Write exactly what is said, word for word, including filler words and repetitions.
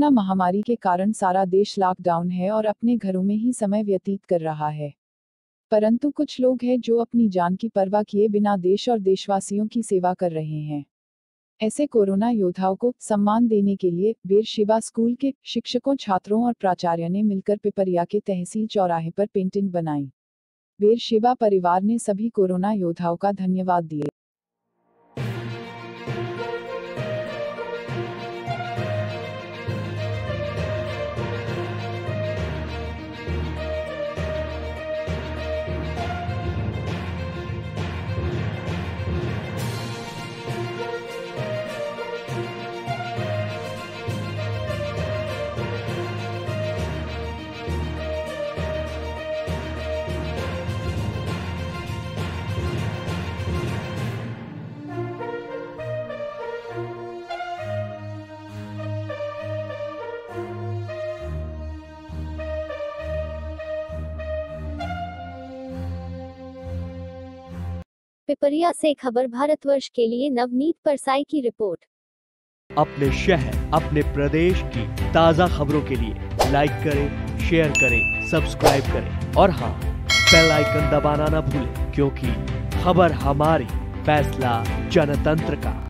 Corona महामारी के कारण सारा देश लॉकडाउन है और अपने घरों में ही समय व्यतीत कर रहा है। परंतु कुछ लोग हैं जो अपनी जान की परवाह किए बिना देश और देशवासियों की सेवा कर रहे हैं। ऐसे कोरोना योद्धाओं को सम्मान देने के लिए बेरशेबा स्कूल के शिक्षकों, छात्रों और प्राचार्य ने मिलकर पिपरिया के तहसील चौराहे पर पेंटिंग बनाई। बेरशेबा परिवार ने सभी कोरोना योद्धाओं का धन्यवाद दिए। पिपरिया से खबर भारतवर्ष के लिए नवनीत परसाई की रिपोर्ट। अपने शहर, अपने प्रदेश की ताजा खबरों के लिए लाइक करें, शेयर करें, सब्सक्राइब करें और हाँ, बेल आइकन दबाना ना भूलें, क्योंकि खबर हमारी, फैसला जनतंत्र का।